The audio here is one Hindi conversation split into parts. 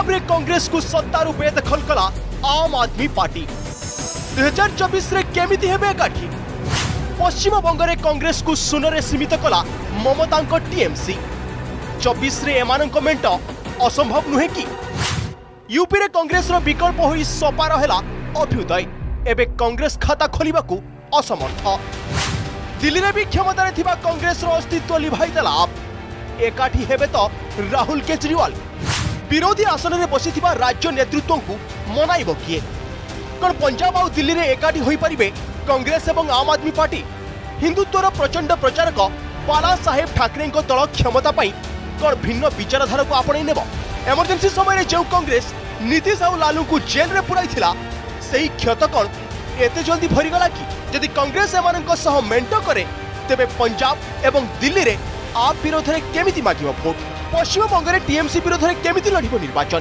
पंजाब रे कांग्रेस को सत्तारू बेदखल कला आम आदमी पार्टी 2024 रे केमिति हेबे एकाठी पश्चिम बंग रे कांग्रेस को सुनरे सीमित कला ममता टीएमसी 24 रे एमानक मेंट असंभव नुहे कि यूपी रे कांग्रेस रो विकल्प होई सपा रहेला अभ्युदय एबे कांग्रेस खाता खोलिबा को असमर्थ दिल्ली रे भी क्षमता रे थिबा कांग्रेस रो अस्तित्व लिभाई देला एकाठी हेबे तो राहुल केजरीवाल विरोधी आसन में बसिथिबा राज्य नेतृत्व को मनाइब किए कौन पंजाब और दिल्ली रे एकाठी होई परिबे कांग्रेस एवं आम आदमी पार्टी हिंदुत्वर प्रचंड प्रचारक बाला साहेब ठाकरे दल क्षमता पाई कौन भिन्न विचारधारा को आपणे नेब एमरजेंसी समय जो कांग्रेस नीतीश और लालू को जेल रे पुराई थिला सेही क्षत कौन एते जल्दी भरीगला कि यदि कांग्रेस एमानक सह मेंट करे तेबे पंजाब एवं दिल्ली रे आप विरोध में केमिति मागिब भोट पश्चिम बंग में टीएमसी विरोध में केमिति लड़िब निर्वाचन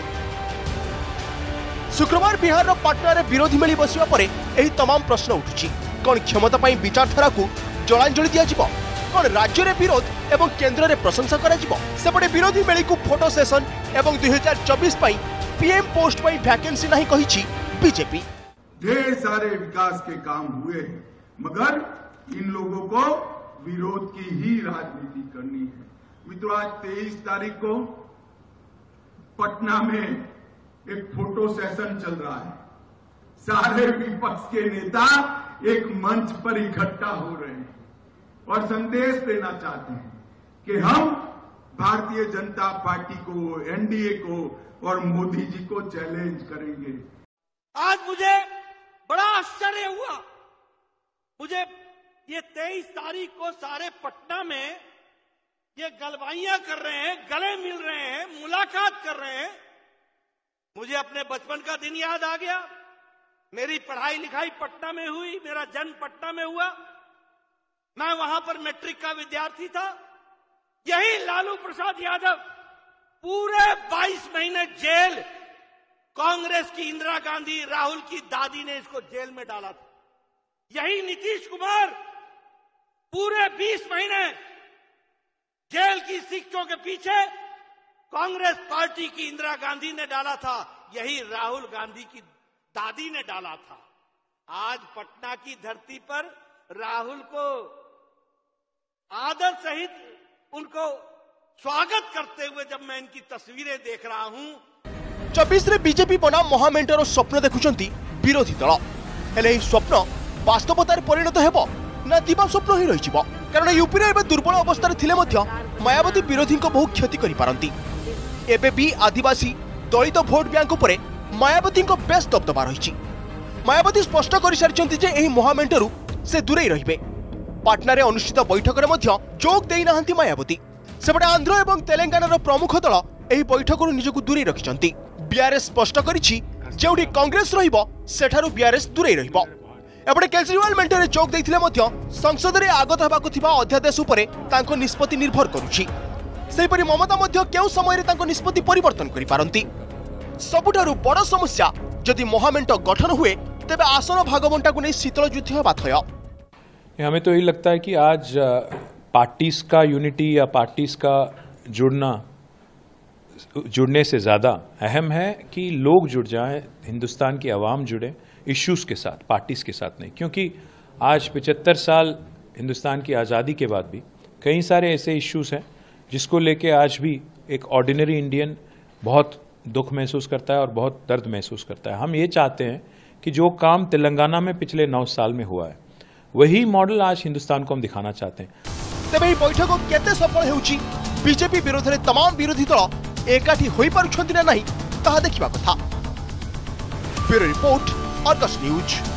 शुक्रवार बिहार पाटना रे विरोधी मेली बसिबा परे एही तमाम प्रश्न उठुछि कौन क्षमता पाई विचारधारा को जलांजलि दिया जिवो कौन राज्य रे विरोध एवं केंद्र रे प्रशंसा करा जिवो सेपटे विरोधी मेली को फोटो सेशन एवं 2024 पाई पीएम पोस्ट पाई वैकेंसी नहीं कहिछि बीजेपी ढेर सारे विकास के काम हुए मगर इन लोगों को विरोध की ही राजनीति करनी है। मित्रों आज 23 तारीख को पटना में एक फोटो सेशन चल रहा है। सारे विपक्ष के नेता एक मंच पर इकट्ठा हो रहे हैं और संदेश देना चाहते हैं कि हम भारतीय जनता पार्टी को, एनडीए को और मोदी जी को चैलेंज करेंगे। आज मुझे बड़ा आश्चर्य हुआ। मुझे ये 23 तारीख को सारे पटना में ये गलवाइयां कर रहे हैं, गले मिल रहे हैं, मुलाकात कर रहे हैं। मुझे अपने बचपन का दिन याद आ गया। मेरी पढ़ाई लिखाई पटना में हुई, मेरा जन्म पटना में हुआ। मैं वहां पर मैट्रिक का विद्यार्थी था। यही लालू प्रसाद यादव पूरे 22 महीने जेल, कांग्रेस की इंदिरा गांधी, राहुल की दादी ने इसको जेल में डाला था। यही नीतीश कुमार पूरे 20 महीने जेल की शिक्षों के पीछे कांग्रेस पार्टी की इंदिरा गांधी ने डाला था। यही राहुल गांधी की दादी ने डाला था। आज पटना की धरती पर राहुल को आदर सहित उनको स्वागत करते हुए जब मैं इनकी तस्वीरें देख रहा हूं। 24 रे बीजेपी बनाम महामेंटर स्वप्न देखुचंती विरोधी दल हेले स्वप्न वास्तवतार परिणत हेबो ना दिवा स्वप्न ही रहिजिबो कारण यूपी रे दुर्बल अवस्था थिले मध्य मायावती विरोधी को बहु क्षति करि पारंती। एबे भी आदिवासी दलित भोट बैंक उपरे मायावती को बेस दबदबा रही। मायावती स्पष्ट कर सारी जे एही महामेंटरू से दूरे रहिबे। पाटना रे अनुष्ठित बैठक रे मध्य जोग देई नाहंती मायावती। सेपटे आंध्र एवं तेलंगाना प्रमुख दल एही बैठकरू निजको दूरे रखिचंती। बीआरएस स्पष्ट करिछि जेउडी कांग्रेस रहिबो सेठारू बीआरएस दूरे रहिबो। एपटे केजरीवाल मेंटरे जोग देइथिले मध्य संसद रे आगत हेबाकु थिबा अध्यादेश उपरे तांको निष्पत्ति निर्भर करूछि। सेहिपरि ममता मध्य केउ समय रे तांको निष्पत्ति परिवर्तन करि पारंती। सबुठारु बड़ समस्या जदि महामेंट गठन हुए तेबे आसन भागबंटा को नै शीतल युद्ध हेबा थय। हमें तो यही लगता है कि आज पार्टीज का यूनिटी या पार्टीज का जुड़ने से ज़्यादा अहम है कि लोग जुड़ जाएं, हिंदुस्तान की आवाम जुड़े इश्यूज़ के साथ, पार्टीज के साथ नहीं। क्योंकि आज 75 साल हिंदुस्तान की आज़ादी के बाद भी कई सारे ऐसे इश्यूज़ हैं जिसको लेके आज भी एक ऑर्डिनरी इंडियन बहुत दुख महसूस करता है और बहुत दर्द महसूस करता है। हम ये चाहते हैं कि जो काम तेलंगाना में पिछले 9 साल में हुआ है वही मॉडल आज हिंदुस्तान को हम दिखाना चाहते हैं। तेबे ई बैठक केते सफल हेउची बीजेपी विरोध रे तमाम विरोधी दल एकाठी होई पारुछंती ना नहीं ताहा देखिबा कथा। Bureau report, Argus news.